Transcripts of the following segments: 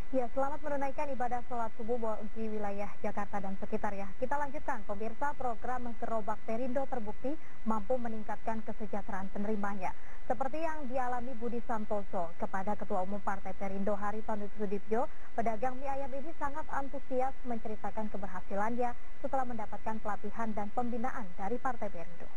Ya, selamat menunaikan ibadah sholat subuh di wilayah Jakarta dan sekitar ya. Kita lanjutkan, pemirsa, program Gerobak Perindo terbukti mampu meningkatkan kesejahteraan penerimanya. Seperti yang dialami Budi Santoso kepada Ketua Umum Partai Perindo Haritanu Sudibyo, pedagang mie ayam ini sangat antusias menceritakan keberhasilannya setelah mendapatkan pelatihan dan pembinaan dari Partai Perindo.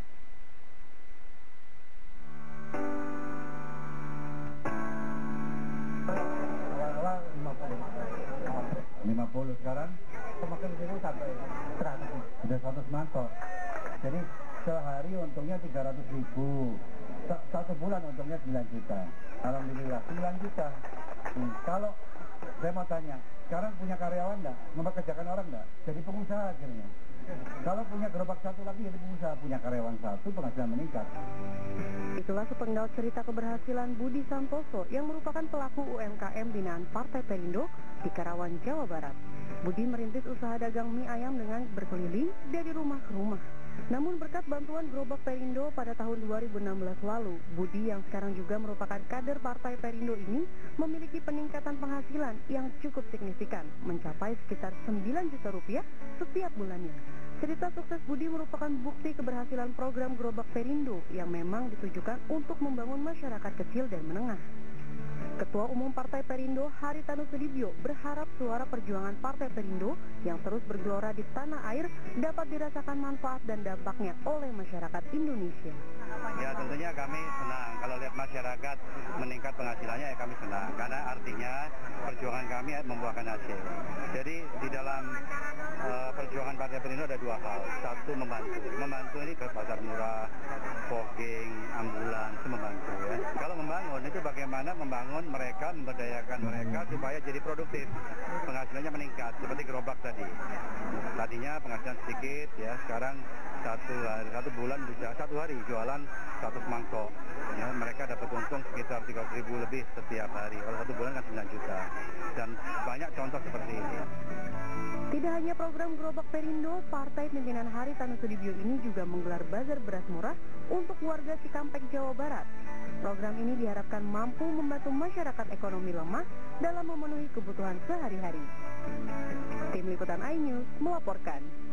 50 sekarang semakin sini sampai 100, sudah 100 mangkok. Jadi sehari untungnya 300.000, satu bulan untungnya 9 juta. Alhamdulillah 9 juta. Kalau saya mau tanya, sekarang punya karyawan enggak? Mempekerjakan orang enggak? Jadi pengusaha akhirnya. Kalau punya gerobak satu lagi jadi pengusaha, punya karyawan satu, penghasilan meningkat. Itulah sepenggal cerita keberhasilan Budi Santoso yang merupakan pelaku UMKM binaan Partai Perindo di Karawang, Jawa Barat. Budi merintis usaha dagang mie ayam dengan berkeliling dari rumah ke rumah. Namun berkat bantuan gerobak Perindo pada tahun 2016 lalu, Budi yang sekarang juga merupakan kader Partai Perindo ini memiliki peningkatan penghasilan yang cukup signifikan, mencapai sekitar 9 juta rupiah setiap bulannya. Cerita sukses Budi merupakan bukti keberhasilan program Gerobak Perindo yang memang ditujukan untuk membangun masyarakat kecil dan menengah. Ketua Umum Partai Perindo Haritanu Sudibyo berharap suara perjuangan Partai Perindo yang terus bergelora di tanah air dapat dirasakan manfaat dan dampaknya oleh masyarakat Indonesia. Ya tentunya kami senang kalau lihat masyarakat meningkat penghasilannya, ya kami senang karena artinya perjuangan kami membuahkan hasil. Jadi di dalam perjuangan Partai Perindo ada dua hal. Satu, membantu ini ke pasar murah, fogging, ambulans, itu membantu ya. Kalau membangun itu bagaimana membangun mereka, memberdayakan mereka supaya jadi produktif, penghasilannya meningkat seperti gerobak tadi. Tadinya penghasilan sedikit ya, sekarang satu bulan bisa satu hari jualan 100 mangkok. Ya, mereka dapat untung sekitar 30.000 lebih setiap hari. Kalau satu bulan kan 9 juta. Dan banyak contoh seperti ini. Tidak hanya program Gerobak Perindo, Partai Pimpinan Haritanu Sudibyo ini juga menggelar bazar beras murah untuk warga Cikampek, Jawa Barat. Program ini diharapkan mampu membantu masyarakat ekonomi lemah dalam memenuhi kebutuhan sehari-hari. Tim Liputan iNews melaporkan.